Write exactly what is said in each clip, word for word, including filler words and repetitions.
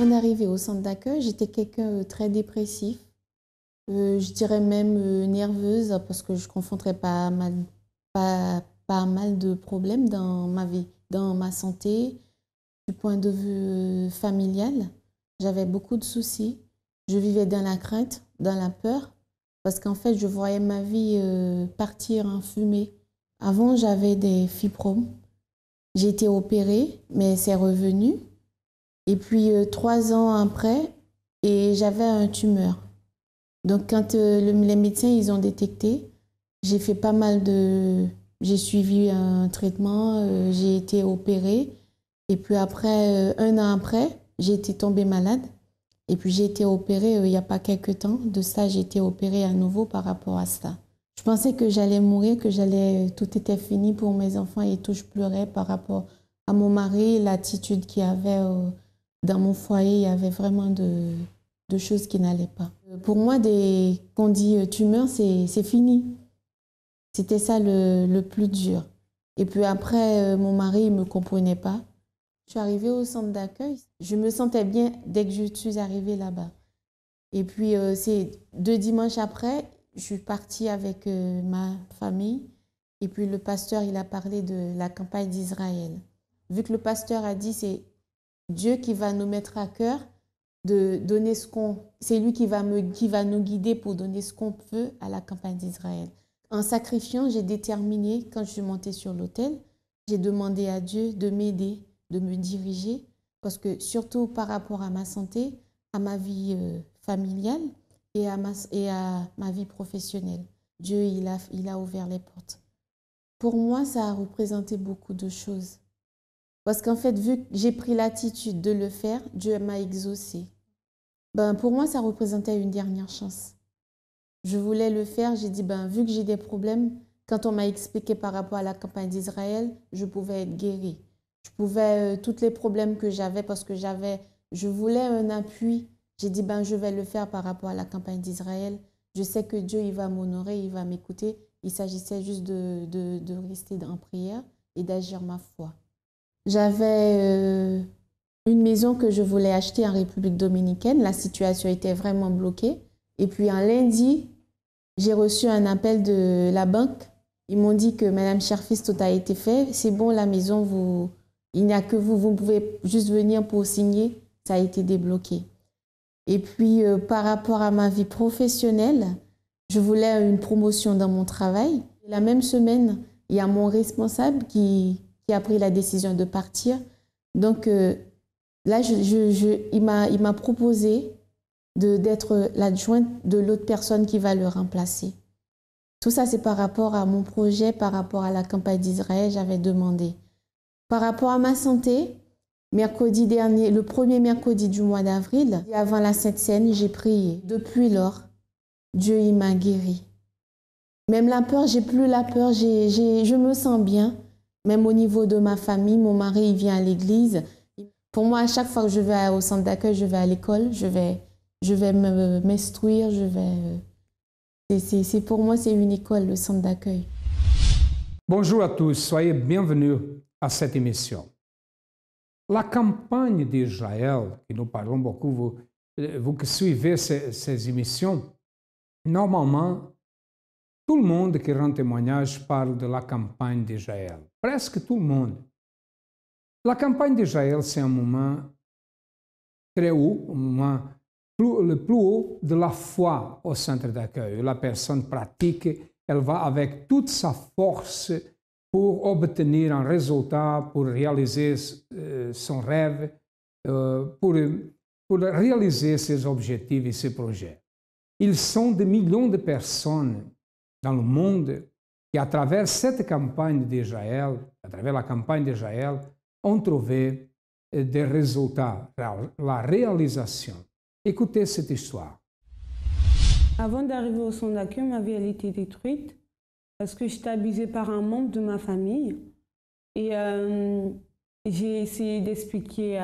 d'arriver au centre d'accueil, j'étais quelqu'un de très dépressif. Euh, je dirais même euh, nerveuse parce que je confrontais pas mal, pas, pas mal de problèmes dans ma vie, dans ma santé. Du point de vue familial, j'avais beaucoup de soucis. Je vivais dans la crainte, dans la peur, parce qu'en fait, je voyais ma vie euh, partir en fumée. Avant, j'avais des fibromes. J'ai été opérée, mais c'est revenu. Et puis, euh, trois ans après, et j'avais un tumeur. Donc, quand euh, le, les médecins ils ont détecté, j'ai fait pas mal de... J'ai suivi un traitement, euh, j'ai été opérée. Et puis après, euh, un an après, j'ai été tombée malade. Et puis j'ai été opérée euh, il n'y a pas quelques temps. De ça, j'ai été opérée à nouveau par rapport à ça. Je pensais que j'allais mourir, que j'allais, tout était fini pour mes enfants et tout. Je pleurais par rapport à mon mari, l'attitude qu'il y avait euh, dans mon foyer. Il y avait vraiment de, de choses qui n'allaient pas. Pour moi, dès qu'on dit tumeur, c'est fini. C'était ça le, le plus dur. Et puis après, euh, mon mari ne me comprenait pas. Je suis arrivée au centre d'accueil. Je me sentais bien dès que je suis arrivée là-bas. Et puis, euh, c'est deux dimanches après, je suis partie avec euh, ma famille. Et puis, le pasteur, il a parlé de la campagne d'Israël. Vu que le pasteur a dit, c'est Dieu qui va nous mettre à cœur de donner ce qu'on... C'est lui qui va, me, qui va nous guider pour donner ce qu'on peut à la campagne d'Israël. En sacrifiant, j'ai déterminé, quand je suis montée sur l'autel, j'ai demandé à Dieu de m'aider, de me diriger, parce que surtout par rapport à ma santé, à ma vie euh, familiale et à, ma, et à ma vie professionnelle. Dieu, il a, il a ouvert les portes. Pour moi, ça a représenté beaucoup de choses. Parce qu'en fait, vu que j'ai pris l'attitude de le faire, Dieu m'a exaucé. Ben, pour moi, ça représentait une dernière chance. Je voulais le faire, j'ai dit, ben, vu que j'ai des problèmes, quand on m'a expliqué par rapport à la campagne d'Israël, je pouvais être guérie. Je pouvais, euh, tous les problèmes que j'avais, parce que j'avais, je voulais un appui. J'ai dit, ben, je vais le faire par rapport à la campagne d'Israël. Je sais que Dieu, il va m'honorer, il va m'écouter. Il s'agissait juste de, de, de rester en prière et d'agir ma foi. J'avais euh, une maison que je voulais acheter en République dominicaine. La situation était vraiment bloquée. Et puis, un lundi, j'ai reçu un appel de la banque. Ils m'ont dit que Madame Cherfis, tout a été fait. C'est bon, la maison, vous, il n'y a que vous. Vous pouvez juste venir pour signer. Ça a été débloqué. Et puis, euh, par rapport à ma vie professionnelle, je voulais une promotion dans mon travail. La même semaine, il y a mon responsable qui, qui a pris la décision de partir. Donc, euh, là, je, je, je, il m'a proposé d'être l'adjointe de l'autre personne qui va le remplacer. Tout ça, c'est par rapport à mon projet, par rapport à la campagne d'Israël, j'avais demandé. Par rapport à ma santé, mercredi dernier, le premier mercredi du mois d'avril, avant la Sainte Seine, j'ai prié. Depuis lors, Dieu, il m'a guéri. Même la peur, j'ai plus la peur, j'ai, j'ai, je me sens bien. Même au niveau de ma famille, mon mari, il vient à l'église. Pour moi, à chaque fois que je vais au centre d'accueil, je vais à l'école, je vais... Je vais m'instruire, je vais... C'est pour moi, c'est une école, le centre d'accueil. Bonjour à tous, soyez bienvenus à cette émission. La campagne d'Israël, que nous parlons beaucoup, vous, vous qui suivez ces, ces émissions, normalement, tout le monde qui rend témoignage parle de la campagne d'Israël. Presque tout le monde. La campagne d'Israël, c'est un moment très haut, un moment Plus, le plus haut de la foi au centre d'accueil. La personne pratique, elle va avec toute sa force pour obtenir un résultat, pour réaliser euh, son rêve, euh, pour, pour réaliser ses objectifs et ses projets. Ils sont des millions de personnes dans le monde qui, à travers cette campagne d'Israël, à travers la campagne d'Israël, ont trouvé euh, des résultats, la réalisation. Écoutez cette histoire. Avant d'arriver au centre d'accueil, ma vie elle était détruite parce que j'étais abusée par un membre de ma famille. Et euh, j'ai essayé d'expliquer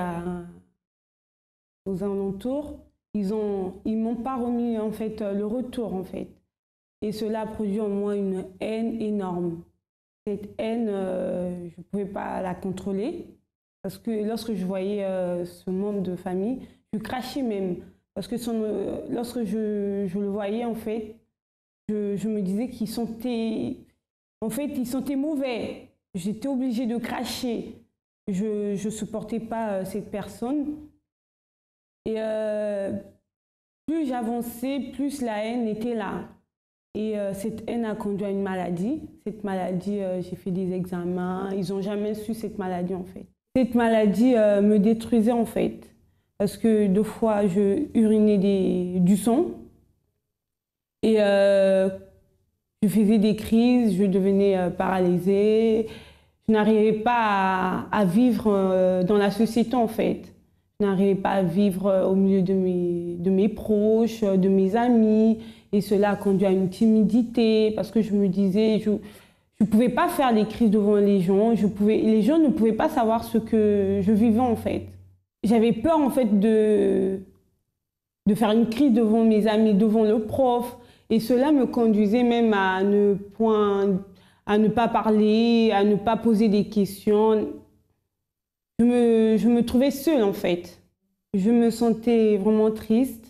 aux alentours. Ils ont, ils m'ont pas remis en fait le retour en fait. Et cela a produit en moi une haine énorme. Cette haine, euh, je ne pouvais pas la contrôler parce que lorsque je voyais euh, ce membre de famille, je crachais même. Parce que son, lorsque je, je le voyais, en fait, je, je me disais qu'il sentait, en fait, il sentait mauvais. J'étais obligée de cracher. Je ne supportais pas cette personne. Et euh, plus j'avançais, plus la haine était là. Et euh, cette haine a conduit à une maladie. Cette maladie, euh, j'ai fait des examens. Ils n'ont jamais su cette maladie, en fait. Cette maladie euh, me détruisait, en fait. Parce que deux fois, je urinais des, du sang. Et euh, je faisais des crises, je devenais euh, paralysée. Je n'arrivais pas à, à vivre euh, dans la société, en fait. Je n'arrivais pas à vivre euh, au milieu de mes, de mes proches, de mes amis. Et cela a conduit à une timidité parce que je me disais, je ne pouvais pas faire des crises devant les gens. Je pouvais, les gens ne pouvaient pas savoir ce que je vivais, en fait. J'avais peur, en fait, de, de faire une crise devant mes amis, devant le prof. Et cela me conduisait même à ne, point, à ne pas parler, à ne pas poser des questions. Je me, je me trouvais seule, en fait. Je me sentais vraiment triste.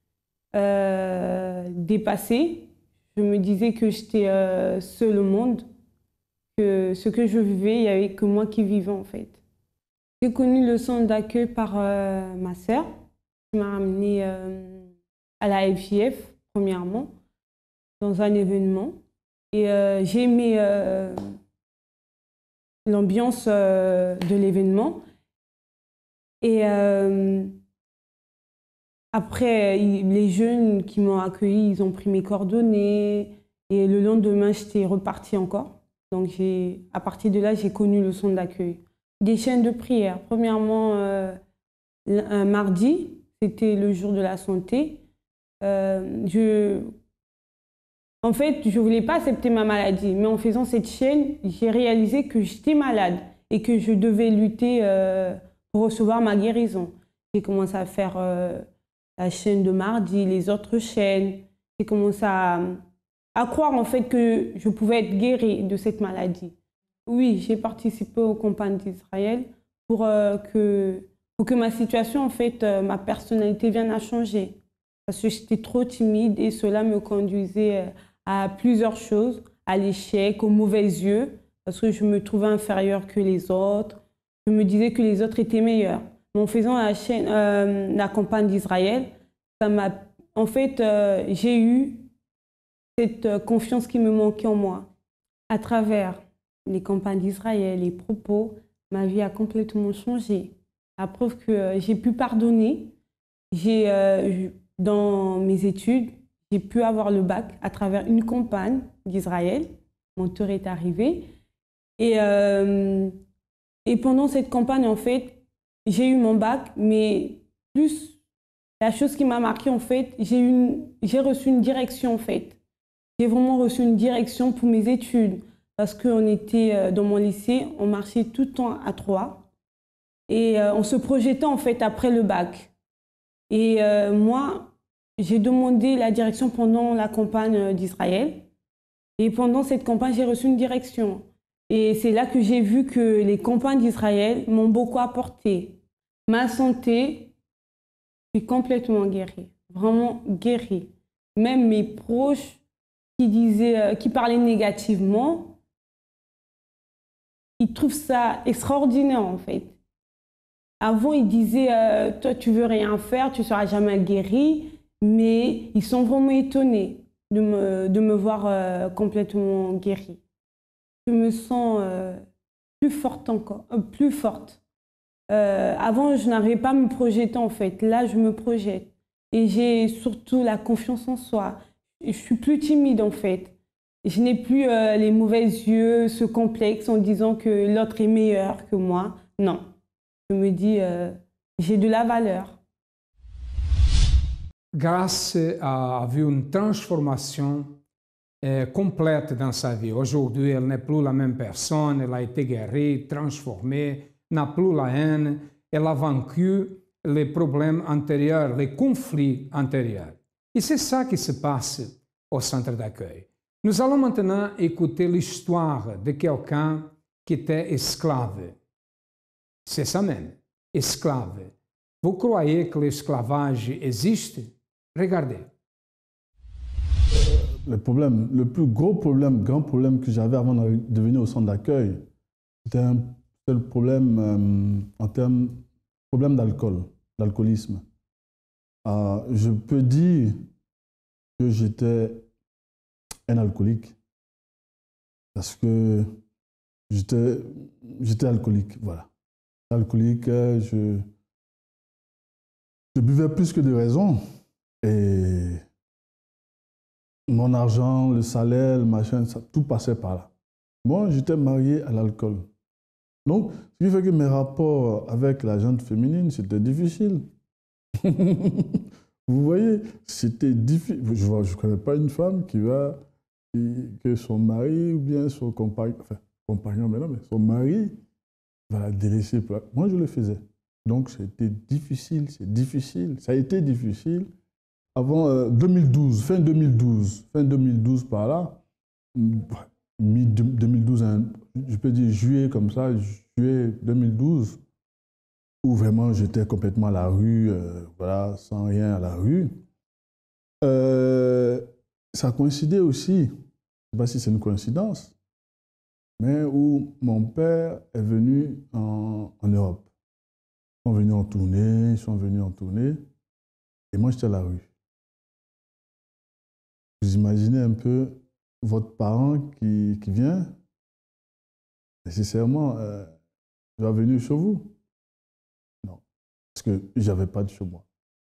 Euh, dépassée. Je me disais que j'étais euh, seule au monde, que ce que je vivais, il n'y avait que moi qui vivais, en fait. J'ai connu le centre d'accueil par euh, ma sœur, qui m'a ramenée euh, à la F J F, premièrement, dans un événement. Et euh, j'ai aimé euh, l'ambiance euh, de l'événement. Et euh, après, les jeunes qui m'ont accueilli, ils ont pris mes coordonnées. Et le lendemain, j'étais repartie encore. Donc, à partir de là, j'ai connu le centre d'accueil. Des chaînes de prière. Premièrement, euh, un mardi, c'était le jour de la santé. Euh, je... En fait, je ne voulais pas accepter ma maladie. Mais en faisant cette chaîne, j'ai réalisé que j'étais malade et que je devais lutter euh, pour recevoir ma guérison. J'ai commencé à faire... Euh, la chaîne de mardi, les autres chaînes. J'ai commencé à, à croire en fait que je pouvais être guérie de cette maladie. Oui, j'ai participé aux campagnes d'Israël pour, euh, que, pour que ma situation, en fait, euh, ma personnalité vienne à changer. Parce que j'étais trop timide et cela me conduisait à plusieurs choses, à l'échec, aux mauvais yeux, parce que je me trouvais inférieure que les autres. Je me disais que les autres étaient meilleurs. En faisant la, chaîne, euh, la campagne d'Israël, ça m'a, en fait, euh, j'ai eu cette euh, confiance qui me manquait en moi. À travers les campagnes d'Israël, les propos, ma vie a complètement changé. La preuve que euh, j'ai pu pardonner. J'ai, euh, dans mes études, j'ai pu avoir le bac à travers une campagne d'Israël. Mon tour est arrivé. Et, euh, et pendant cette campagne, en fait, j'ai eu mon bac, mais plus la chose qui m'a marquée, en fait, j'ai une, j'ai reçu une direction, en fait. J'ai vraiment reçu une direction pour mes études. Parce qu'on était dans mon lycée, on marchait tout le temps à trois. Et on se projetait, en fait, après le bac. Et euh, moi, j'ai demandé la direction pendant la campagne d'Israël. Et pendant cette campagne, j'ai reçu une direction. Et c'est là que j'ai vu que les campagnes d'Israël m'ont beaucoup apporté. Ma santé, je suis complètement guérie, vraiment guérie. Même mes proches qui disaient, qui parlaient négativement, ils trouvent ça extraordinaire en fait. Avant, ils disaient, euh, toi tu veux rien faire, tu ne seras jamais guérie, mais ils sont vraiment étonnés de me, de me voir euh, complètement guérie. Je me sens euh, plus forte encore, euh, plus forte. Euh, avant, je n'arrivais pas à me projeter en fait. Là, je me projette. Et j'ai surtout la confiance en soi. Je suis plus timide en fait. Je n'ai plus euh, les mauvais yeux, ce complexe en disant que l'autre est meilleur que moi. Non. Je me dis, euh, j'ai de la valeur. Grâce a vu une transformation euh, complète dans sa vie. Aujourd'hui, elle n'est plus la même personne, elle a été guérie, transformée, n'a plus la haine, elle a vaincu les problèmes antérieurs, les conflits antérieurs. Et c'est ça qui se passe au centre d'accueil. Nous allons maintenant écouter l'histoire de quelqu'un qui était esclave. C'est ça même, esclave. Vous croyez que l'esclavage existe? Regardez. Le problème, le plus gros problème, grand problème que j'avais avant de venir au centre d'accueil, c'était un seul problème euh, en termes problème d'alcool, d'alcoolisme. Euh, je peux dire que j'étais un alcoolique parce que j'étais j'étais alcoolique, voilà. Alcoolique, je, je buvais plus que de raison et mon argent, le salaire, le machin, ça, tout passait par là. Moi, j'étais marié à l'alcool. Donc, ce qui fait que mes rapports avec la gente féminine, c'était difficile. Vous voyez, c'était difficile. Je ne connais pas une femme qui va, qui, que son mari ou bien son compagnon, enfin, compagnon maintenant, mais son mari va la délaisser. Moi, je le faisais. Donc, c'était difficile, c'est difficile. Ça a été difficile. Avant euh, deux mille douze, fin deux mille douze, fin deux mille douze par là, mi-deux mille douze, hein, je peux dire juillet comme ça, juillet deux mille douze, où vraiment j'étais complètement à la rue, euh, voilà, sans rien à la rue. Euh, ça coïncidait aussi, je ne sais pas si c'est une coïncidence, mais où mon père est venu en, en Europe. Ils sont venus en tournée, ils sont venus en tournée, et moi j'étais à la rue. Vous imaginez un peu votre parent qui, qui vient, nécessairement, euh, il va venir chez vous. Non, parce que je n'avais pas de chez moi.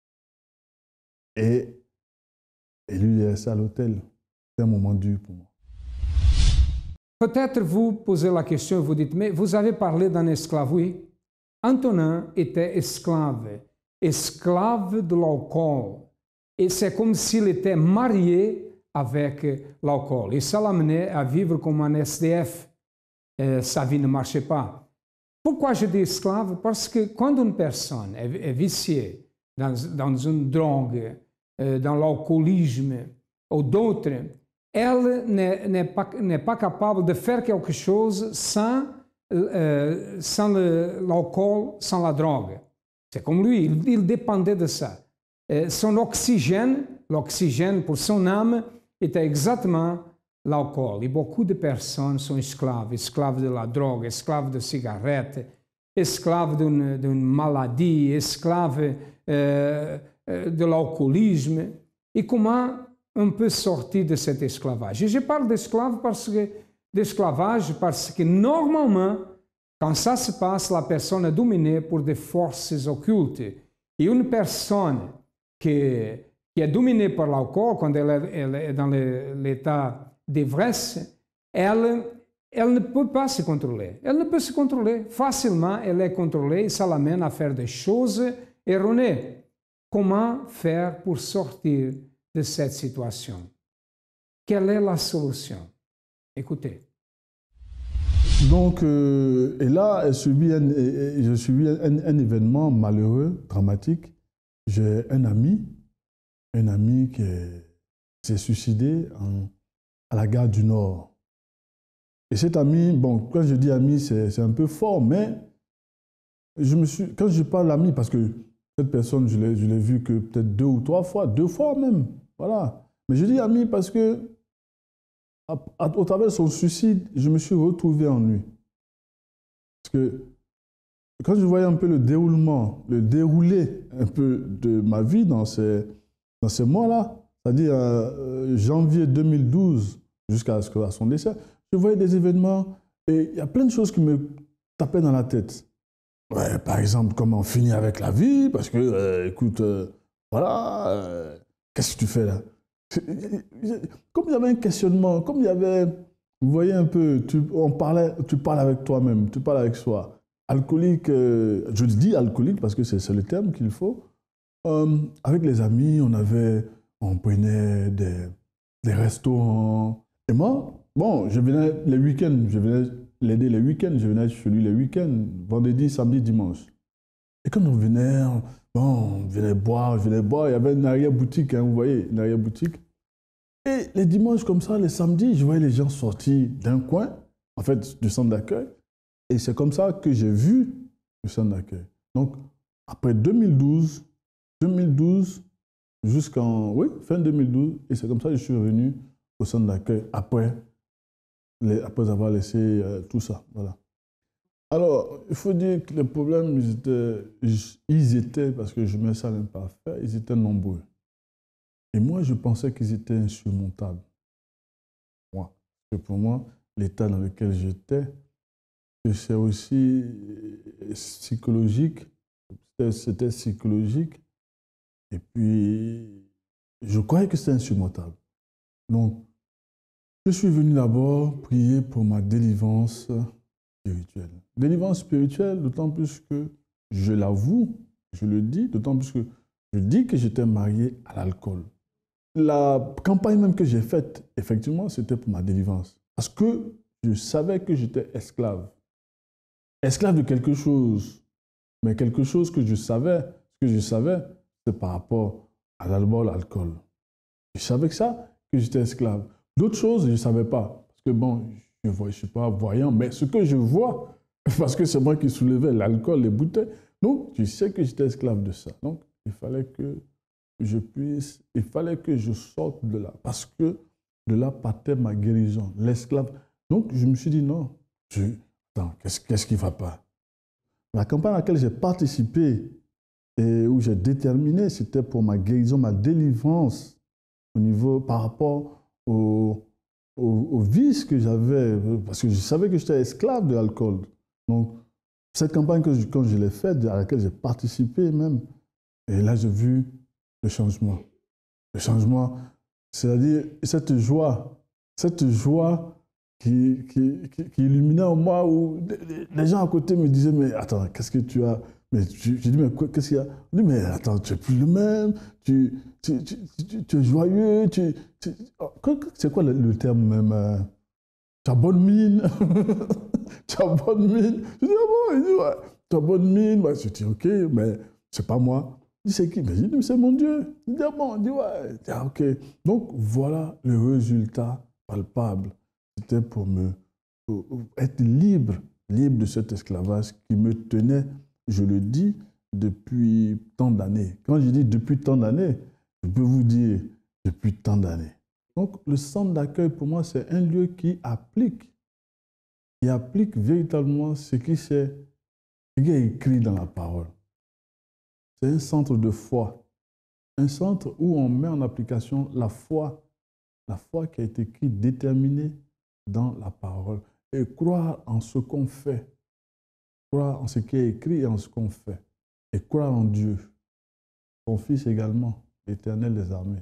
Et, et lui, il est resté à l'hôtel. C'est un moment dur pour moi. Peut-être vous posez la question et vous dites, mais vous avez parlé d'un esclave, oui. Antonin était esclave, esclave de l'alcool. Et c'est comme s'il était marié avec l'alcool. Et ça l'amenait à vivre comme un S D F. Euh, sa vie ne marchait pas. Pourquoi je dis esclave? Parce que quand une personne est, est viciée dans, dans une drogue, euh, dans l'alcoolisme ou d'autres, elle n'est pas, n'est pas capable de faire quelque chose sans, euh, sans l'alcool, sans la drogue. C'est comme lui, il, il dépendait de ça. Euh, son oxygène, l'oxygène pour son âme, était exactement l'alcool. Et beaucoup de personnes sont esclaves, esclaves de la drogue, esclaves de cigarettes, esclaves d'une, d'une maladie, esclaves euh, de l'alcoolisme. Et comment on peut sortir de cet esclavage? Et je parle d'esclave parce que, d'esclavage parce que normalement, quand ça se passe, la personne est dominée par des forces occultes. Et une personne qui, qui est dominée par l'alcool, quand elle est, elle est dans l'état d'ivresse, elle, elle ne peut pas se contrôler. Elle ne peut se contrôler. Facilement, elle est contrôlée et ça l'amène à faire des choses erronées. Comment faire pour sortir de cette situation? Quelle est la solution? Écoutez. Donc, euh, et là, elle subit un, je subis un, un événement malheureux, dramatique. J'ai un ami, un ami qui s'est suicidé en, à la gare du Nord. Et cet ami, bon, quand je dis ami, c'est un peu fort, mais je me suis, quand je parle ami, parce que cette personne, je l'ai, je l'ai vu que peut-être deux ou trois fois, deux fois même, voilà. Mais je dis ami parce que, à, à, au travers de son suicide, je me suis retrouvé en lui. Parce que quand je voyais un peu le déroulement, le déroulé un peu de ma vie dans ces, dans ces mois-là, c'est-à-dire euh, janvier deux mille douze jusqu'à son décès, je voyais des événements et il y a plein de choses qui me tapaient dans la tête. Ouais, par exemple, comment finir avec la vie, parce que, euh, écoute, euh, voilà, euh, qu'est-ce que tu fais là? Comme il y avait un questionnement, comme il y avait, vous voyez un peu, tu, on parlait, tu parles avec toi-même, tu parles avec soi. Alcoolique, euh, je dis alcoolique parce que c'est le terme qu'il faut. Euh, avec les amis, on avait, on prenait des, des restaurants. Et moi, bon, je venais les week-ends, je venais l'aider les week-ends, je venais chez lui les week-ends, vendredi, samedi, dimanche. Et quand on venait, bon, on venait boire, je venais boire, il y avait une arrière-boutique, hein, vous voyez, une arrière-boutique. Et les dimanches comme ça, les samedis, je voyais les gens sortir d'un coin, en fait, du centre d'accueil. Et c'est comme ça que j'ai vu le centre d'accueil. Donc, après deux mille douze, deux mille douze jusqu'en oui, fin deux mille douze, et c'est comme ça que je suis revenu au centre d'accueil après, les, après avoir laissé euh, tout ça. Voilà. Alors, il faut dire que les problèmes, ils étaient, ils étaient, parce que je mets ça même pas à faire, ils étaient nombreux. Et moi, je pensais qu'ils étaient insurmontables. Moi. Parce que pour moi, l'état dans lequel j'étais, c'est aussi psychologique. C'était psychologique. Et puis, je croyais que c'était insurmontable. Donc, je suis venu d'abord prier pour ma délivrance spirituelle. Délivrance spirituelle, d'autant plus que je l'avoue, je le dis, d'autant plus que je dis que j'étais marié à l'alcool. La campagne même que j'ai faite, effectivement, c'était pour ma délivrance. Parce que je savais que j'étais esclave. Esclave de quelque chose. Mais quelque chose que je savais, ce que je savais, c'est par rapport à d'abord l'alcool. Je savais que ça, que j'étais esclave. D'autres choses, je ne savais pas. Parce que bon, je ne suis pas voyant, mais ce que je vois, parce que c'est moi qui soulevais l'alcool, les bouteilles, donc je sais que j'étais esclave de ça. Donc il fallait que je puisse, il fallait que je sorte de là. Parce que de là partait ma guérison, l'esclave. Donc je me suis dit non, je, attends, qu'est-ce, qu'est-ce qui ne va pas? La campagne à laquelle j'ai participé et où j'ai déterminé, c'était pour ma guérison, ma délivrance au niveau, par rapport au, au, au vice que j'avais, parce que je savais que j'étais esclave de l'alcool. Donc, cette campagne, que je, quand je l'ai faite, à laquelle j'ai participé même, et là j'ai vu le changement. Le changement, c'est-à-dire cette joie, cette joie qui, qui, qui, qui illuminait en moi, où les gens à côté me disaient, mais attends, qu'est-ce que tu as? Mais j'ai dit, mais qu'est-ce qu'il y a? Je dis, mais attends, tu n'es plus le même, tu, tu, tu, tu, tu es joyeux, tu, tu... c'est quoi le, le terme même? euh, Tu as bonne mine. Tu as bonne mine. Je dis, ah bon? Il dit, ouais, tu as bonne mine. Bah, je dis, ok, mais c'est pas moi. Il dit, c'est qui? Mais je dis, c'est mon Dieu. Il dit, ah bon? Il dit, ouais. Je dis, ah, ok. Donc, voilà le résultat palpable. C'était pour me pour être libre, libre de cet esclavage qui me tenait, je le dis, depuis tant d'années. Quand je dis depuis tant d'années, je peux vous dire depuis tant d'années. Donc, le centre d'accueil, pour moi, c'est un lieu qui applique, qui applique véritablement ce qui, c'est, ce qui est écrit dans la parole. C'est un centre de foi, un centre où on met en application la foi, la foi qui a été écrite, déterminée dans la parole. Et croire en ce qu'on fait, croire en ce qui est écrit et en ce qu'on fait. Et croire en Dieu, son Fils également, l'Éternel des armées.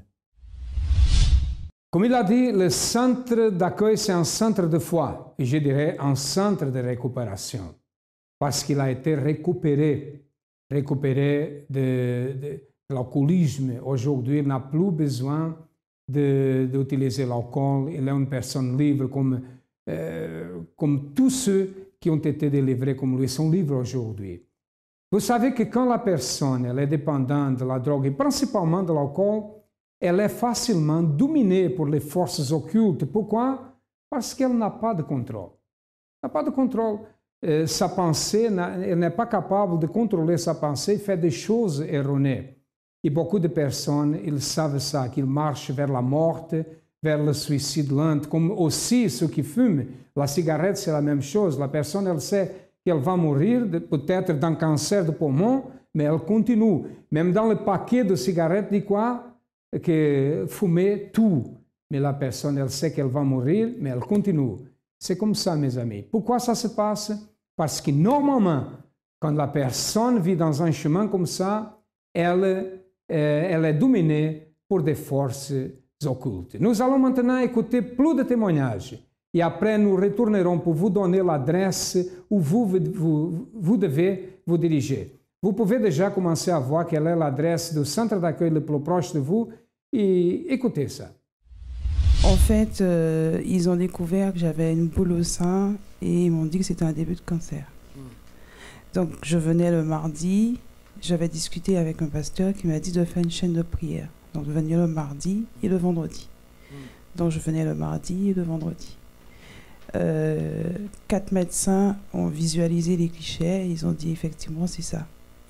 Comme il a dit, le centre d'accueil, c'est un centre de foi, et je dirais un centre de récupération, parce qu'il a été récupéré, récupéré de, de, de l'alcoolisme. Aujourd'hui, il n'a plus besoin d'utiliser l'alcool, il est une personne libre, comme, euh, comme tous ceux qui ont été délivrés comme lui sont libres aujourd'hui. Vous savez que quand la personne elle est dépendante de la drogue, et principalement de l'alcool, elle est facilement dominée par les forces occultes. Pourquoi? Parce qu'elle n'a pas de contrôle. Elle n'a pas de contrôle. Euh, sa pensée, elle n'est pas capable de contrôler sa pensée, fait des choses erronées. Et beaucoup de personnes, ils savent ça, qu'ils marchent vers la mort, vers le suicide lent, comme aussi ceux qui fument. La cigarette, c'est la même chose. La personne, elle sait qu'elle va mourir, peut-être d'un cancer de poumon, mais elle continue. Même dans le paquet de cigarettes, dit quoi? Que fumer tout. Mais la personne, elle sait qu'elle va mourir, mais elle continue. C'est comme ça, mes amis. Pourquoi ça se passe? Parce que normalement, quand la personne vit dans un chemin comme ça, elle, euh, elle est dominée par des forces occultes. Nous allons maintenant écouter plus de témoignages. Et après, nous retournerons pour vous donner l'adresse où vous, vous, vous devez vous diriger. Vous pouvez déjà commencer à voir quelle est l'adresse du centre d'accueil le plus proche de vous et écoutez ça. En fait, euh, ils ont découvert que j'avais une boule au sein et ils m'ont dit que c'était un début de cancer. Donc, je venais le mardi, j'avais discuté avec un pasteur qui m'a dit de faire une chaîne de prière. Donc, je venais le mardi et le vendredi. Donc, je venais le mardi et le vendredi. Euh, quatre médecins ont visualisé les clichés et ils ont dit effectivement c'est ça.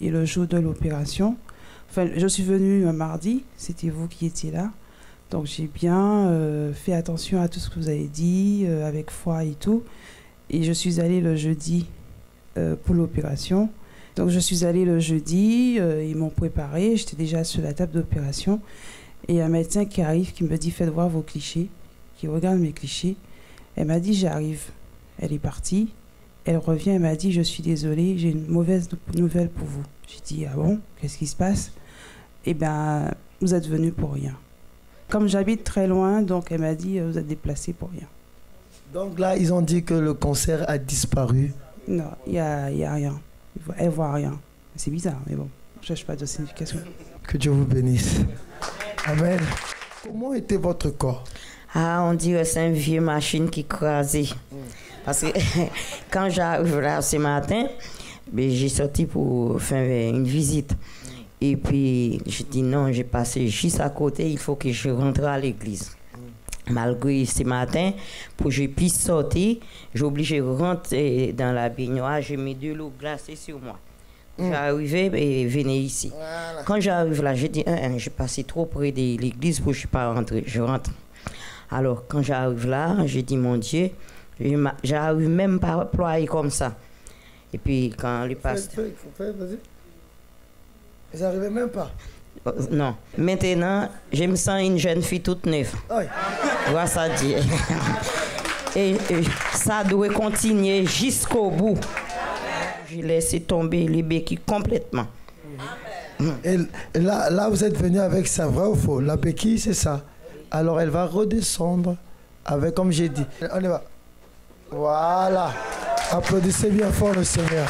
Et le jour de l'opération, enfin, je suis venue un mardi, c'était vous qui étiez là. Donc j'ai bien euh, fait attention à tout ce que vous avez dit, euh, avec foi et tout. Et je suis allée le jeudi euh, pour l'opération. Donc je suis allée le jeudi, euh, ils m'ont préparé, j'étais déjà sur la table d'opération. Et un médecin qui arrive, qui me dit « Faites voir vos clichés », qui regarde mes clichés. Elle m'a dit « J'arrive ». Elle est partie. Elle revient, elle m'a dit « Je suis désolée, j'ai une mauvaise nouvelle pour vous ». J'ai dit « Ah bon, qu'est-ce qui se passe ?» Eh bien, vous êtes venu pour rien. Comme j'habite très loin, donc elle m'a dit « Vous êtes déplacé pour rien ». Donc là, ils ont dit que le cancer a disparu. Non, il n'y a, y a rien. Elle ne voit rien. C'est bizarre, mais bon, je ne cherche pas de signification. Que Dieu vous bénisse. Amen. Comment était votre corps? Ah, on dirait que c'est une vieille machine qui crasait. Parce que quand j'arrive là ce matin, ben, j'ai sorti pour faire une visite. Et puis, je dis non, j'ai passé juste à côté, il faut que je rentre à l'église. Malgré ce matin, pour que je puisse sortir, j'ai obligé de rentrer dans la baignoire, j'ai mis de l'eau glacée sur moi. Mm. J'arrivais et venais ici. Voilà. Quand j'arrive là, j'ai dit, hein, hein, j'ai passé trop près de l'église pour que je ne suis pas rentré. Je rentre. Alors, quand j'arrive là, j'ai dit, mon Dieu, j'arrive même pas à ployer comme ça. Et puis, quand le pasteur... Vas-y. Vous n'arrivez même pas? Non. Maintenant, je me sens une jeune fille toute neuve. Oui. Voilà ça dit. Et, et ça doit continuer jusqu'au bout. J'ai laissé tomber les béquilles complètement. Et là, là, vous êtes venu avec ça, vrai ou faux? La béquille, c'est ça. Alors, elle va redescendre avec, comme j'ai dit. On y va. Voilà. Applaudissez bien fort le Seigneur.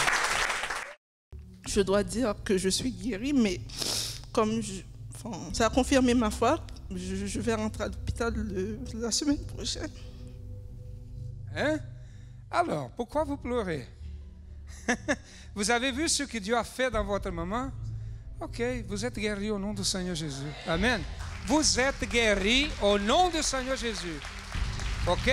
Je dois dire que je suis guérie, mais comme je, enfin, ça a confirmé ma foi, je, je vais rentrer à l'hôpital la semaine prochaine. Hein? Alors, pourquoi vous pleurez? Vous avez vu ce que Dieu a fait dans votre maman? Ok, vous êtes guéris au nom du Seigneur Jésus. Amen. Vous êtes guéris au nom du Seigneur Jésus. Ok?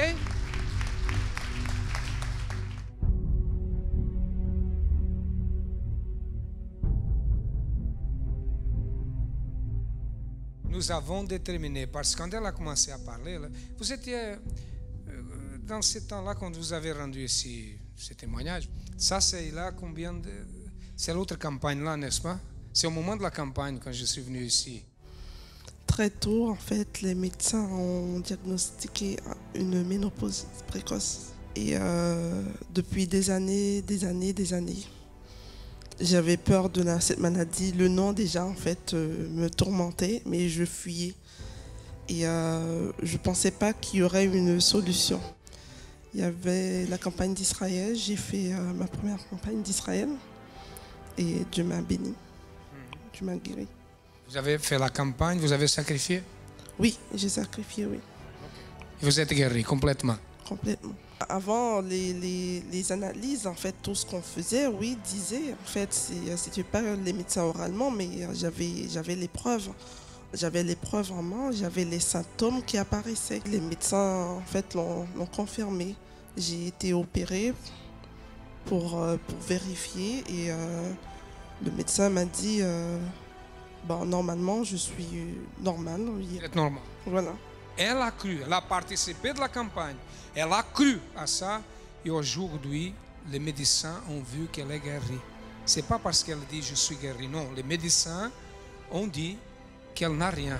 Nous avons déterminé, parce que quand elle a commencé à parler, là, vous étiez euh, dans ce temps-là quand vous avez rendu ici ce témoignage. Ça, c'est là combien de... C'est l'autre campagne là, n'est-ce pas? C'est au moment de la campagne quand je suis venu ici. Très tôt, en fait, les médecins ont diagnostiqué une ménopause précoce. Et euh, depuis des années, des années, des années, j'avais peur de la, cette maladie. Le nom déjà, en fait, euh, me tourmentait, mais je fuyais. Et euh, je ne pensais pas qu'il y aurait une solution. Il y avait la campagne d'Israël. J'ai fait euh, ma première campagne d'Israël. Et Dieu m'a béni. Dieu m'a guéri. Vous avez fait la campagne, vous avez sacrifié? Oui, j'ai sacrifié, oui. Et vous êtes guéri complètement? Complètement. Avant les, les, les analyses, en fait, tout ce qu'on faisait, oui, disait, en fait, c'était pas les médecins oralement, mais j'avais j'avais les preuves. J'avais les preuves en main, j'avais les symptômes qui apparaissaient. Les médecins, en fait, l'ont confirmé. J'ai été opérée pour, pour vérifier et euh, le médecin m'a dit, euh, bon, normalement, je suis normale. Vous êtes normal. Voilà. Elle a cru, elle a participé de la campagne, elle a cru à ça et aujourd'hui, les médecins ont vu qu'elle est guérie. Ce n'est pas parce qu'elle dit je suis guérie, non. Les médecins ont dit qu'elle n'a rien.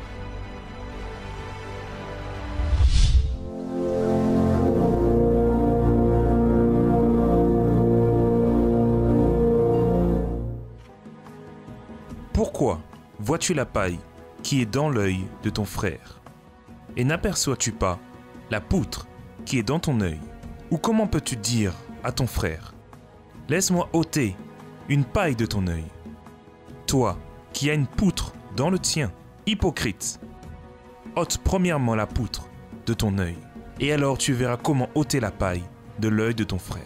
Pourquoi vois-tu la paille qui est dans l'œil de ton frère et n'aperçois-tu pas la poutre qui est dans ton œil? Ou comment peux-tu dire à ton frère, laisse-moi ôter une paille de ton œil, toi qui as une poutre dans le tien? Hypocrite, ôte premièrement la poutre de ton œil, et alors tu verras comment ôter la paille de l'œil de ton frère.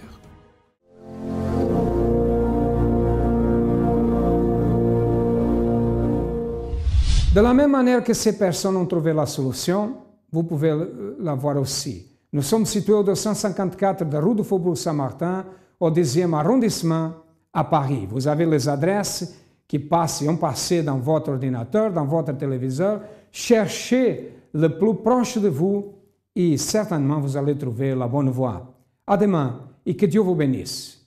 De la même manière que ces personnes ont trouvé la solution, vous pouvez la voir aussi. Nous sommes situés au deux cent cinquante-quatre de rue du Faubourg Saint-Martin, au deuxième arrondissement, à Paris. Vous avez les adresses qui passent, ont passé dans votre ordinateur, dans votre téléviseur. Cherchez le plus proche de vous et certainement vous allez trouver la bonne voie. À demain et que Dieu vous bénisse.